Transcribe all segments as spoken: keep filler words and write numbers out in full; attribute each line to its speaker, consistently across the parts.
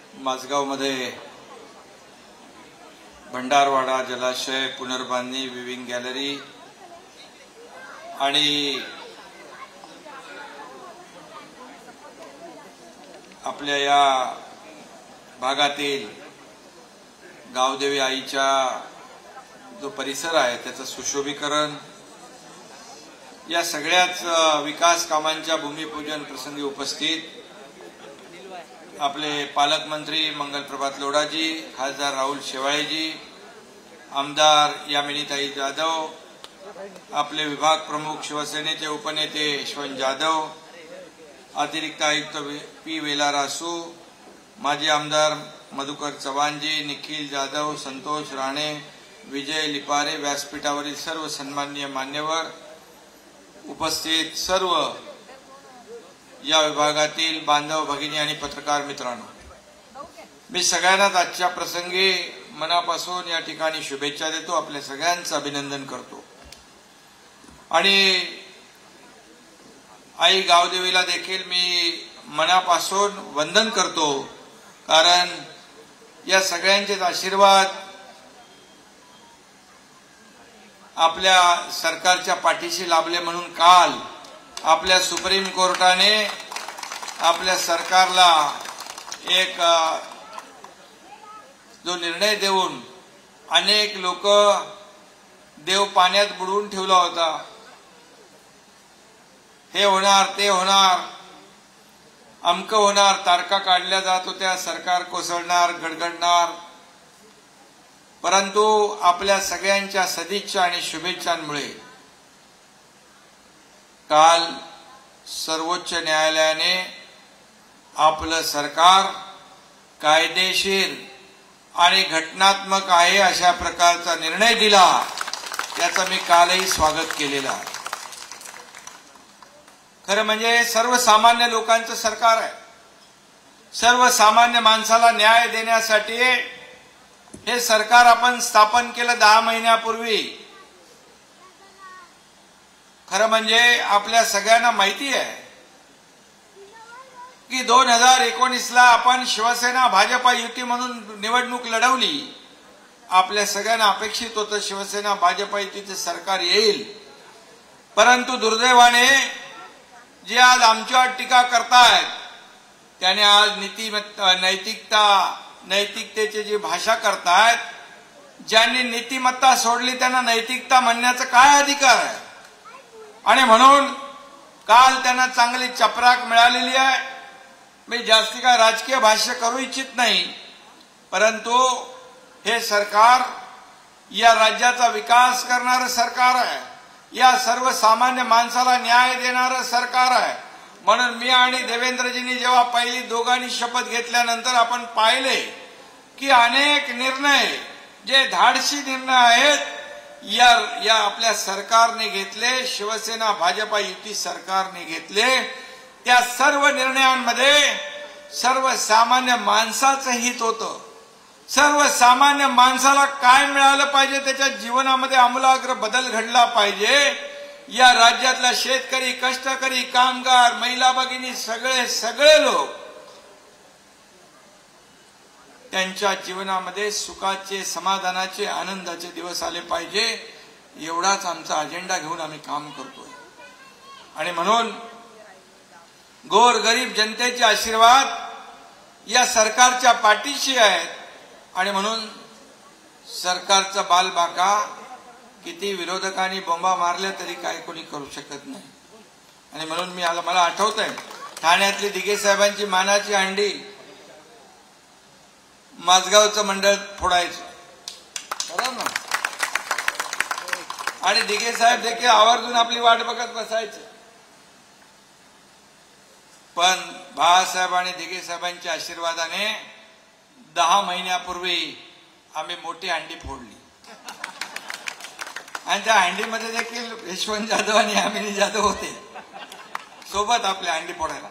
Speaker 1: माझगावमध्ये भंडारवाडा जलाशय पुनर्बांधणी viewing gallery आणि आपल्या या भागातील गावदेवी आईच्या जो परिसर आहे त्याचं सुशोभीकरण या सगळ्याच विकास कामांच्या भूमिपूजन प्रसंगी उपस्थित आपले पालकमंत्री मंगलप्रभात लोढाजी, खासदार राहुल शेवाळेजी, आमदार यामिनीताई जाधव, आपले विभाग प्रमुख शिवसेनेचे उपनेते यशवंत जाधव, अतिरिक्त आयुक्त पी वेलारा असू, माजी आमदार मधुकर चव्हाणजी, निखिल जाधव, संतोष राणे, विजय लिपारे, व्यासपीठावरील सर्व सन्माननीय मान्यवर, उपस्थित सर्व या विभागातील बांधव भगिनी आणि पत्रकार मित्रांनो, मी सगळ्यांनाच आजच्या प्रसंगी मनापासून या ठिकाणी शुभेच्छा देतो. आपल्या सगळ्यांचं अभिनंदन करतो आणि आई गावदेवीला देखील मी मनापासून वंदन करतो, कारण या सगळ्यांचेच आशीर्वाद आपल्या सरकारच्या पाठीशी लाभले म्हणून काल आपल्या सुप्रीम कोर्टाने आपल्या सरकारला एक जो निर्णय देऊन अनेक लोक देव पाण्यात बुडवून ठेवला होता. हे होणार ते होणार अमक होणार, तारखा काढल्या जात होत्या, सरकार कोसळणार गडगडणार, परंतु आपल्या सगळ्यांच्या सदिच्छा आणि शुभेच्छांमुळे काल सर्वोच्च न्यायालयाने आपलं सरकार कायदेशीर आणि घटनात्मक आहे अशा प्रकारचा निर्णय दिला. त्याचं मी कालही स्वागत केलेलं आहे. खरं म्हणजे सर्वसामान्य लोकांचं सरकार आहे. सर्वसामान्य माणसाला न्याय देण्यासाठी हे सरकार आपण स्थापन केलं दहा महिन्यापूर्वी. खरं म्हणजे आपल्या सगळ्यांना माहिती आहे की दोन हजार एकोणीस ला आपण शिवसेना भाजपा युती म्हणून निवडणूक लढवली. आपल्या सगळ्यांना अपेक्षित होतं शिवसेना भाजपा युतीचे सरकार येईल, परंतु दुर्दैवाने जे आज आमच्यावर टीका करतायत त्याने आज नीती नैतिकता नैतिकतेची जी भाषा करतायत, ज्यांनी नीतिमत्ता सोडली त्यांना नैतिकता म्हणण्याचा काय अधिकार आहे? आणि म्हणून काल त्यांना चांगली चपराक मिळालेली आहे. मी जास्ती काय राजकीय भाष्य करू इच्छित नाही, परंतु हे सरकार या राज्याचा विकास करणारं सरकार आहे, या सर्वसामान्य माणसाला न्याय देणारं सरकार आहे. म्हणून मी आणि देवेंद्रजींनी जेव्हा पहिली दोघांनी शपथ घेतल्यानंतर आपण पाहिले की अनेक निर्णय जे धाडसी निर्णय आहेत या या आपल्या सरकारने घेतले, शिवसेना भाजपा युती सरकारने घेतले. त्या सर्व निर्णयांमध्ये सर्वसामान्य माणसाचं हित होतं. सर्वसामान्य माणसाला काय मिळालं पाहिजे, त्याच्या जीवनामध्ये आमूलाग्र बदल घडला पाहिजे. या राज्यातला शेतकरी, कष्टकरी, कामगार, महिला भगिनी सगळे सगळे लोक त्यांच्या जीवनामध्ये सुखाचे, समाधानाचे, आनंदाचे दिवस आले पाहिजे, एवढाच आमचा अजेंडा घेऊन आम्ही काम करतोय. आणि म्हणून गोरगरीब जनतेचे आशीर्वाद या सरकारच्या पाठीशी आहेत. आणि म्हणून सरकारचा बालबाका किती विरोधकांनी बोंबा मारल्या तरी काय कोणी करू शकत नाही. आणि म्हणून मी मला आठवत आहे ठाण्यातली दिघे साहेबांची मानाची हंडी माझगावचं मंडळ फोडायचं, बरोबर ना? आणि दिघे साहेब देखील आवर्जून आपली वाट बघत बसायचे. पण बाळासाहेब आणि दिघे साहेबांच्या आशीर्वादाने दहा महिन्यापूर्वी आम्ही मोठी हंडी फोडली. आणि त्या हंडीमध्ये देखील यशवंत जाधव आणि यामिनी जाधव होते सोबत आपल्या हंडी फोडायला.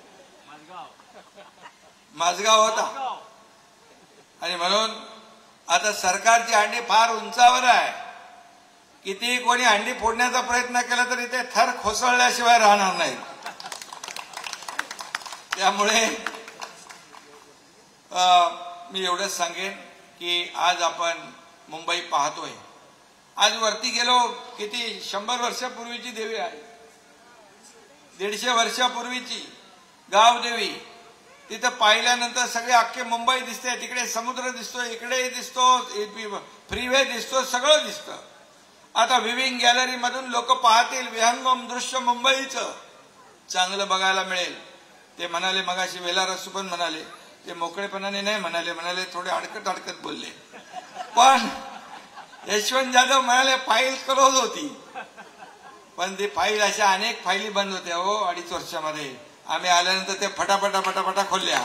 Speaker 1: माझगाव होता. आणि म्हणून आता सरकारची हंडी फार उंचावर आहे. किती कोणी हंडी फोडण्याचा प्रयत्न केला तरी ते थर खोसळल्याशिवाय राहणार नाही. त्यामुळे मी एवढंच सांगेन की आज आपण मुंबई पाहतोय. आज वरती गेलो, किती शंभर वर्षापूर्वीची देवी आहे, दीडशे वर्षापूर्वीची गावदेवी. तिथं पाहिल्यानंतर सगळे अख्खे मुंबई दिसते. तिकडे समुद्र दिसतो, इकडे दिसतो, फ्रीवे दिसतो, सगळं दिसतं. आता विविंग गॅलरी मधून लोक पाहतील विहंगम दृश्य मुंबईचं चांगलं बघायला मिळेल. ते म्हणाले, मगाशी वेलार असू पण म्हणाले, ते मोकळेपणाने नाही म्हणाले, म्हणाले थोडे अडकत अडकत बोलले. पण यशवंत जाधव म्हणाले फाईल क्लोज होती, पण ती फाईल अशा अनेक फाईली बंद होत्या हो अडीच वर्षामध्ये. आम्ही आल्यानंतर ते फटाफटा फटाफटा खोलल्या.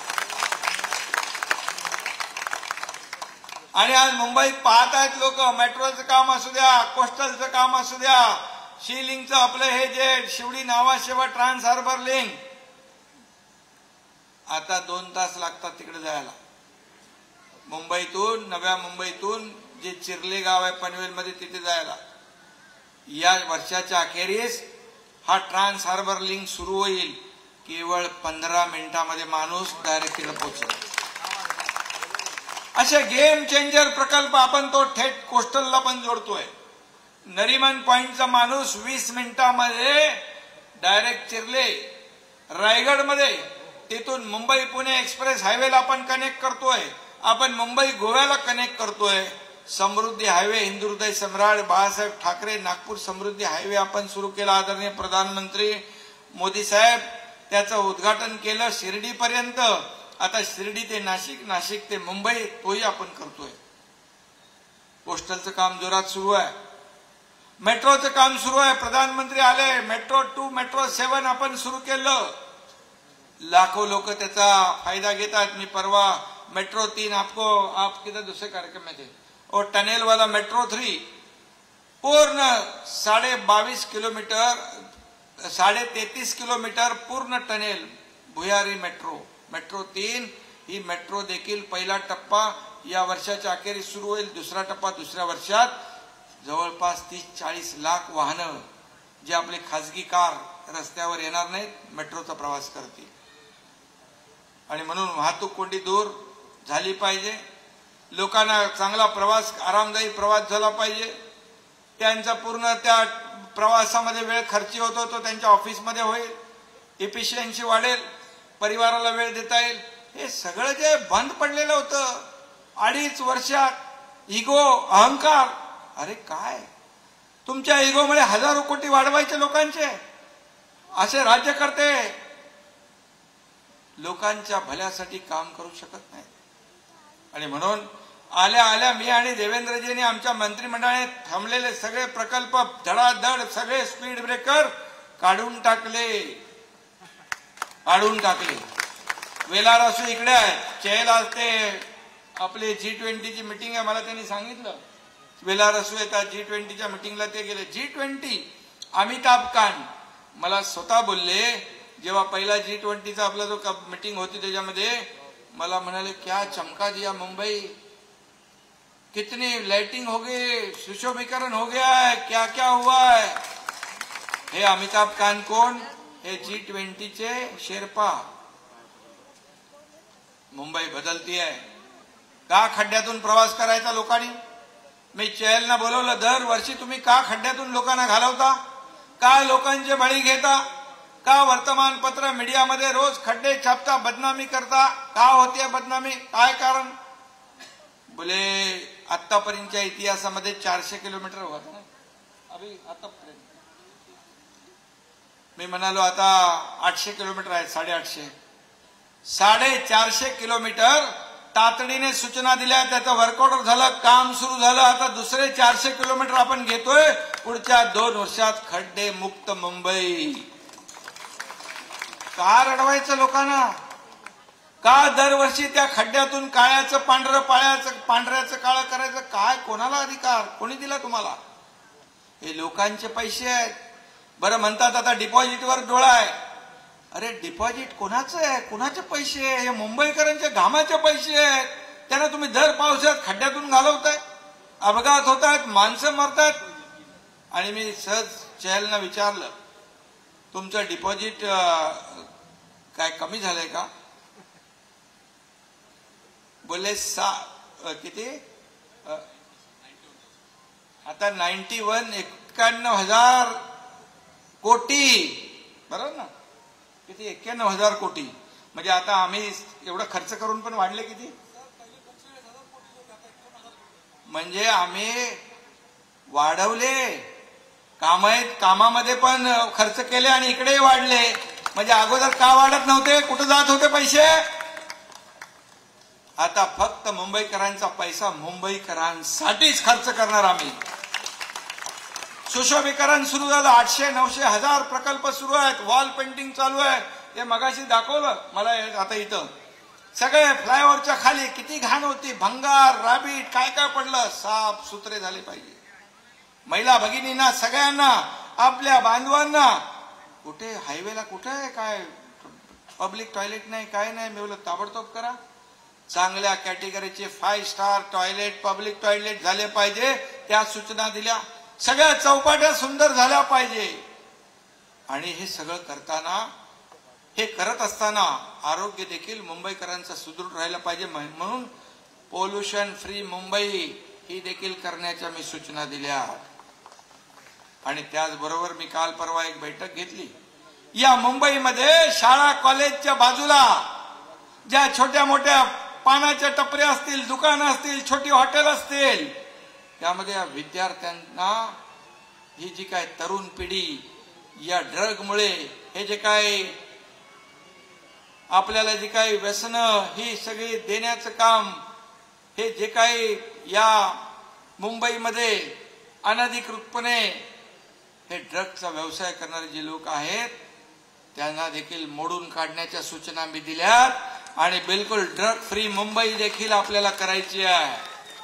Speaker 1: आणि आज मुंबईत पाहत आहेत लोक, मेट्रोचं काम असू द्या, कोस्टलचं काम असू द्या, शी लिंकचं आपलं हे जे Shivdi Nhava Sheva trans harbour link, आता दोन तास लागतात तिकडे जायला. मुंबईतून, नव्या मुंबईतून जे चिरले गाव आहे पनवेलमध्ये तिथे जायला या वर्षाच्या अखेरीस हा ट्रान्स हार्बर लिंक सुरू होईल. केवळ पंधरा मिनिटांमध्ये माणूस डायरेक्ट तिकडे पोहोचेल. असे गेम चेंजर प्रकल्प आपण तो थेट कोस्टलला पण जोडतोय. नरिमन पॉइंटचा माणूस वीस मिनिटांमध्ये डायरेक्ट चिरले रायगडमध्ये, तिथून मुंबई पुणे एक्सप्रेस हायवेला आपण कनेक्ट करतोय. आपण मुंबई गोव्याला कनेक्ट करतोय. समृद्धी हायवे, हिंदू हृदय सम्राट बाळासाहेब ठाकरे नागपूर समृद्धी हायवे आपण सुरू केला. आदरणीय प्रधानमंत्री मोदी साहेब त्याचं उद्घाटन केलं शिर्डीपर्यंत. आता शिर्डी ते नाशिक, नाशिक ते मुंबई, तोही आपण करतोय. पोस्टलचं काम जोरात सुरू आहे. मेट्रोचं काम सुरू आहे. प्रधानमंत्री आले, मेट्रो टू मेट्रो सेवन आपण सुरू केलं. लाखो लोक त्याचा फायदा घेतात. मी परवा मेट्रो तीन आपको आप किधर दूसरे कार्यक्रम में थे, और टनेल वाला मेट्रो थ्री पूर्ण साढ़े बावीस किलोमीटर साढ़े तैतीस किलोमीटर पूर्ण टनेल भुयारी मेट्रो. मेट्रो तीन ही मेट्रो देखील पहिला टप्पा या वर्षाच्या अखेरीस सुरू होईल. दुसरा टप्पा दुसऱ्या वर्षात. जवळपास तीस चाळीस लाख वाहनं जे आपले खासगी कार रस्त्यावर येणार नाहीत, मेट्रोचा प्रवास करतील. आणि म्हणून वाहतूक कोंडी दूर झाली पाहिजे. लोकांना चांगला प्रवास, आरामदायी प्रवास झाला पाहिजे. त्यांचा पूर्ण त्या प्रवासामध्ये वेळ खर्ची होतो तो त्यांच्या ऑफिसमध्ये होईल. इफिशियन्सी वाढेल, परिवाराला वेळ देता येईल. हे सगळं जे बंद पडलेलं होतं अडीच वर्षात, इगो, अहंकार, अरे काय तुमच्या इगोमुळे हजारो कोटी वाढवायचे लोकांचे. असे राज्यकर्ते लोकांच्या भल्यासाठी काम करू शकत नाही. आणि म्हणून आल्या आल्या मी आणि देवेंद्रजींनी आमच्या मंत्रिमंडळाने थांबलेले सगळे प्रकल्प धडाधड सगळे स्पीड ब्रेकर काढून टाकले काढून टाकले. वेलार असू इकडे आहे, चेहल आज ते आपले जी ट्वेंटीची मिटिंग आहे, मला त्यांनी सांगितलं वेलार असू येतात जी ट्वेंटीच्या मिटिंगला ते गेले. जी ट्वेंटी अमिताभ कांत मला स्वतः बोलले, जेव्हा पहिला जी ट्वेंटीचा आपला जो मीटिंग होती त्याच्यामध्ये मला म्हणाले क्या चमका दिया मुंबई, कितनी लाइटिंग हो गई, सुशोभीकरण हो गया है, क्या क्या हुआ है. हे अमिताभ कांत कोण? हे जी ट्वेंटीचे शेर्पा. मुंबई बदलती आहे. का खड्ड्यातून प्रवास करायचा लोकांनी? मी चेहलना बोलवलं, दरवर्षी तुम्ही का खड्ड्यातून लोकांना घालवता, का लोकांचे बळी घेता, का वर्तमानपत्र मीडियामध्ये रोज खड्डे छापता, बदनामी करता, का होते बदनामी, काय कारण? बोले आतापर्यंतच्या इतिहासामध्ये चारशे किलोमीटर होता ना अभि आतापर्यंत. मी म्हणालो आता आठशे किलोमीटर आहे, साडेआठशे साडेचारशे किलोमीटर तातडीने सूचना दिल्या, त्याचं वर्कआउट झालं, काम सुरू झालं. आता दुसरे चारशे किलोमीटर आपण घेतोय. पुढच्या दोन वर्षात खड्डे मुक्त मुंबई. का रडवायचं लोकांना? का दरवर्षी त्या खड्ड्यातून काळ्याचं पांढरं, पाळ्याचं पांढऱ्याचं काळं करायचं? काय, कोणाला अधिकार, कोणी दिला तुम्हाला? हे लोकांचे पैसे आहेत. बरं म्हणतात आता डिपॉझिटवर डोळा आहे. अरे डिपॉझिट कोणाचं आहे, कोणाचे पैसे आहे? हे मुंबईकरांच्या घामाचे पैसे आहेत. त्यांना तुम्ही दर पावसाळ्यात खड्ड्यातून घालवताय, अपघात होत आहेत, माणसं मरतात. आणि मी सहज चहलना विचारलं, तुमचं डिपॉझिट काय कमी झालंय का? बोले सा किती आता नाईन्टी वन एक्क्याण्णव हजार कोटी बरोबर ना, किती एक्क्याण्णव हजार कोटी. म्हणजे आता आम्ही एवढा खर्च करून पण वाढले किती, म्हणजे आम्ही वाढवले काम आहेत, कामामध्ये पण खर्च केले आणि इकडेही वाढले. म्हणजे अगोदर का वाढत नव्हते, कुठे जात होते पैसे. आता फक्त मुंबईकरांचा पैसा मुंबईकरांसाठीच खर्च करणार आम्ही. सुशोभीकरण सुरू झालं, आठशे नऊशे हजार प्रकल्प सुरू आहेत, वॉल पेंटिंग चालू आहे. हे मगाशी दाखवलं मला आता इथं सगळे फ्लायओव्हरच्या खाली किती घाण होती, भंगार राबीट काय काय पडलं. साफ सुथरे झाले पाहिजे. महिला भगिनींना सगळ्यांना आपल्या बांधवांना कुठे हायवेला कुठे आहे काय पब्लिक टॉयलेट नाही काय नाही, मी बोललो ताबडतोब करा. चांगल्या कॅटेगरीचे five star toilet public toilet झाले पाहिजे, त्या सूचना दिल्या. सगळ्या चौपाट्या सुंदर झाल्या पाहिजे. आणि हे सगळं करताना हे करत असताना आरोग्य देखील मुंबईकरांचं सुदृढ राहिलं पाहिजे. म्हणून पोल्युशन फ्री मुंबई ही देखील करण्याच्या मी सूचना दिल्या. आणि त्याचबरोबर मी काल परवा एक बैठक घेतली. या मुंबईमध्ये शाळा कॉलेजच्या बाजूला ज्या छोट्या मोठ्या पानाच्या टपऱ्या असतील, दुकानं असतील, छोटी हॉटेल असतील, त्यामध्ये विद्यार्थ्यांना ही जी काय तरुण पिढी या ड्रगमुळे हे जे काय आपल्याला जी काही व्यसनं ही सगळी देण्याचं काम, हे जे काही या मुंबईमध्ये अनधिकृतपणे हे ड्रगचा व्यवसाय करणारे जे लोक आहेत त्यांना देखील मोडून काढण्याच्या सूचना मी दिल्यात. आणि बिलकुल ड्रग फ्री मुंबई देखील आपल्याला करायची आहे.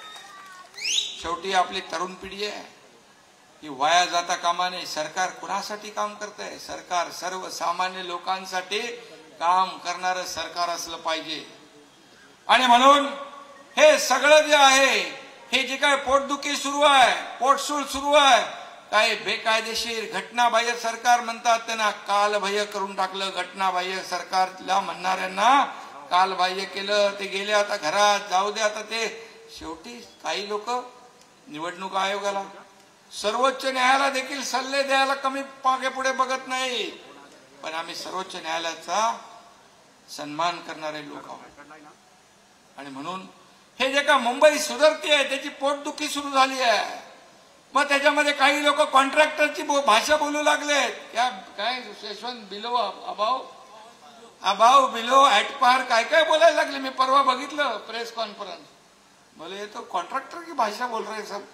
Speaker 1: शेवटी आपली तरुण पिढी आहे ही वाया जाता कामा नये. सरकार कुणासाठी काम करत आहे, सरकार सर्वसामान्य लोकांसाठी काम करणारं सरकार असलं पाहिजे. आणि म्हणून हे सगळं जे आहे, हे जे काय पोटदुखी सुरू आहे, पोटसूळ सुरू आहे, काय बेकायदेशीर घटनाबाह्य सरकार म्हणतात त्यांना कालबाह्य करून टाकलं. घटनाबाह्य सरकारला म्हणणाऱ्यांना कालबाह्य केलं. ते गेले आता घरात, जाऊ दे आता. ते शेवटी काही लोक निवडणूक आयोगाला, सर्वोच्च न्यायालयाला देखील सल्ले द्यायला कमी मागे पुढे बघत नाही. पण आम्ही सर्वोच्च न्यायालयाचा सन्मान करणारे लोक आहोत. आणि म्हणून हे जे का मुंबई सुधारते आहे त्याची पोटदुखी सुरू झाली आहे. मग त्याच्यामध्ये काही लोक कॉन्ट्रॅक्टरची भाषा बोलू लागले. क्या काय यशवंत बिलो अभाव अभाव बिलो ऍट पार काय काय बोलायला लागले. मी परवा बघितलं प्रेस कॉन्फरन्स, बोले ये तो कॉन्ट्रॅक्टर की भाषा बोल रहे सब.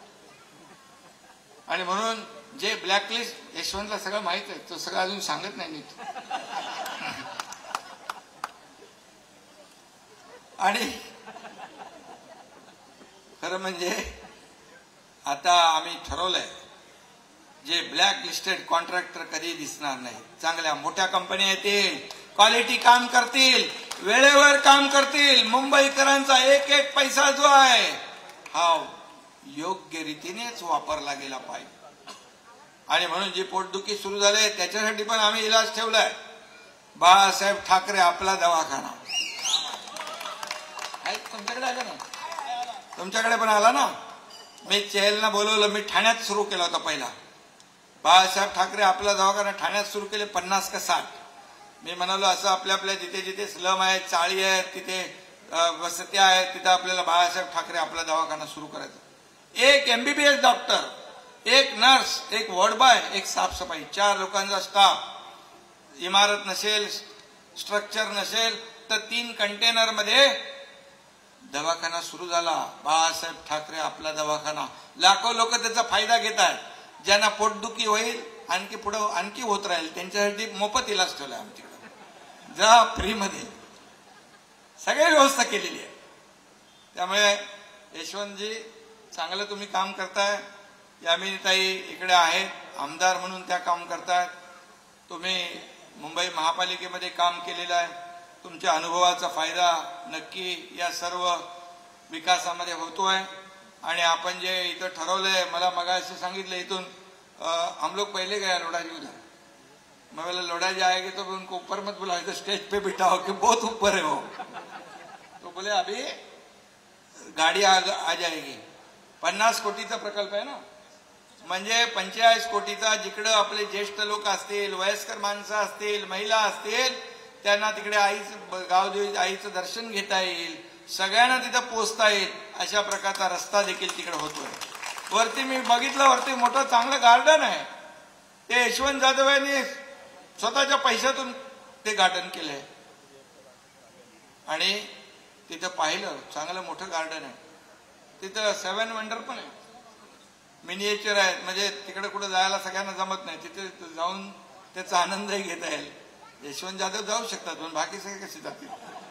Speaker 1: आणि म्हणून जे ब्लॅकलिस्ट यशवंतला सगळं माहित आहे, तो सगळं अजून सांगत नाही नीट. आणि खरं म्हणजे आता आम्ही ठरवलंय जे ब्लॅक लिस्टेड कॉन्ट्रॅक्टर कधी दिसणार नाही. चांगल्या मोठ्या कंपन्या येतील, क्वालिटी काम करतील, वेळेवर काम करतील. मुंबईकरांचा एक एक पैसा जो आहे हा योग्य रीतीनेच वापरला गेला पाहिजे. आणि म्हणून जी पोटदुखी सुरू झाली त्याच्यासाठी पण आम्ही इलाज ठेवलाय. बाळासाहेब ठाकरे आपला दवाखाना तुमच्याकडे आला ना, तुमच्याकडे पण आला ना. मी चेहलना बोलवलं, मी ठाण्यात सुरू केला होता पहिला. बाळासाहेब ठाकरे आपला दवाखाना ठाण्यात सुरू केले, पन्नास का साठ. मी म्हणालो असं आपल्या आपल्या जिथे जिथे स्लम आहेत, चाळी आहेत, तिथे वसत्या आहेत, तिथे आपल्याला बाळासाहेब ठाकरे आपला दवाखाना सुरू करायचा. एक एमबीबीएस डॉक्टर, एक नर्स, एक वॉर्ड बॉय, एक साफसफाई, चार लोकांचा स्टाफ. इमारत नसेल, स्ट्रक्चर नसेल तर तीन कंटेनर मध्ये दवाखाना सुरू झाला. बाळासाहेब ठाकरे आपला दवाखाना. लाखो लोक त्याचा फायदा घेत आहेत. ज्यांना पोटदुखी होईल, आणखी पुढे आणखी होत राहील, त्यांच्यासाठी मोफत इलाज ठेवला आमच्याकडे. जा फ्रीमध्ये सगळी व्यवस्था केलेली आहे. त्यामुळे यशवंतजी चांगलं तुम्ही काम करताय. यामिनीताई इकडे आहेत, आमदार म्हणून त्या काम करतायत. तुम्ही मुंबई महापालिकेमध्ये काम केलेलं आहे. तुमच्या अनुभवाचा फायदा नक्की या सर्व विकासामध्ये होतोय. आणि आपण जे इथं ठरवलंय, मला मगाशी सांगितलं इथून हम लोग पहले गए लोढ़ा जी उधर, मैं बोला लोढ़ा जी आएंगे तो उनको ऊपर मत बुलाओ, इधर स्टेज पे बिठाओ कि बहुत ऊपर है वो. तो बोले अभी गाडी आ आ जाएगी. पन्नास कोटीचा प्रकल्प आहे ना, म्हणजे पंचेचाळीस कोटीचा. जिकडं आपले ज्येष्ठ लोक असतील, वयस्कर माणसं असतील, महिला असतील, त्यांना तिकडे आईचं गावदेवी आईचं दर्शन घेता येईल, सगळ्यांना तिथं पोचता येईल अशा प्रकारचा रस्ता देखील तिकडे होतोय. वरती मी बघितलं, वरती मोठं चांगलं गार्डन आहे. ते यशवंत जाधव यांनी स्वतःच्या पैशातून ते गार्डन केलंय आणि तिथं पाहिलं चांगलं मोठं गार्डन आहे. तिथं सेव्हन वंडर पण आहे, मिनिएचर आहेत, म्हणजे तिकडे कुठे जायला सगळ्यांना जमत नाही, तिथे जाऊन त्याचा आनंदही घेता येईल. यशवंत जाधव जाऊ शकतात पण बाकी सगळे कसे जातील.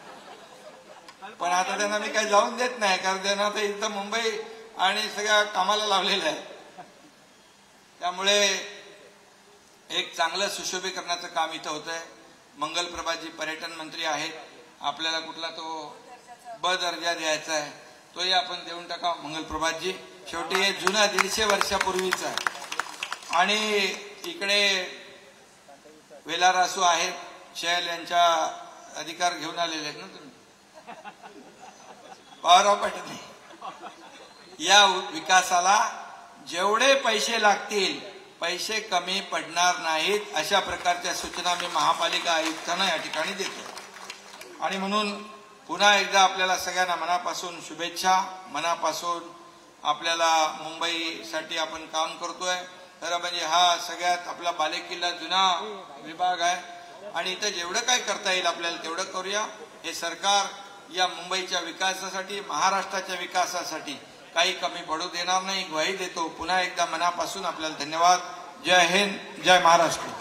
Speaker 1: पण आता त्यांना मी काही जाऊन देत नाही, कारण त्यांना आता इथं मुंबई आणि सगळ्या कामाला लावलेलं आहे. त्यामुळे एक चांगलं सुशोभीकरणाचं काम इथं होतंय. मंगलप्रभाजी पर्यटन मंत्री आहेत, आपल्याला कुठला तो ब दर्जा द्यायचा आहे तोही आपण देऊन टाका मंगलप्रभाजी. शेवटी हे जुना दीडशे वर्षापूर्वीचा आहे. आणि इकडे वेलारासू आहेत, शैल यांच्या अधिकार घेऊन आलेले आहेत ना तुम्ही, पॉवर ऑफ अटर्नी. या विकासाला जेवढे पैसे लागतील पैसे कमी पडणार नाहीत अशा प्रकारच्या सूचना मी महापालिका आयुक्तांना या ठिकाणी देतो. आणि म्हणून पुन्हा एकदा आपल्याला सगळ्यांना मनापासून शुभेच्छा. मनापासून आपल्याला मुंबईसाठी आपण काम करतोय. खरं म्हणजे हा सगळ्यात आपला बालेकिल्ला जुना विभाग आहे आणि इथं जेवढं काय करता येईल आपल्याला तेवढं करूया. हे सरकार या मुंबईच्या विकासासाठी, महाराष्ट्राच्या विकासासाठी काही कमी पडू देणार नाही, ग्वाही देतो. पुन्हा एकदा मनापासून आपल्याला धन्यवाद. जय हिंद, जय महाराष्ट्र.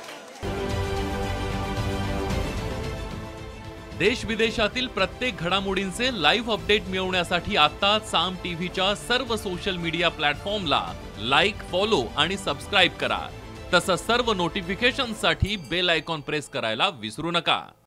Speaker 2: देश विदेशातील प्रत्येक घडामोडींचे लाईव्ह अपडेट मिळवण्यासाठी आता साम टीव्हीच्या सर्व सोशल मीडिया प्लॅटफॉर्मला लाईक, फॉलो आणि सबस्क्राईब करा. तसंच सर्व नोटिफिकेशनसाठी बेल आयकॉन प्रेस करायला विसरू नका.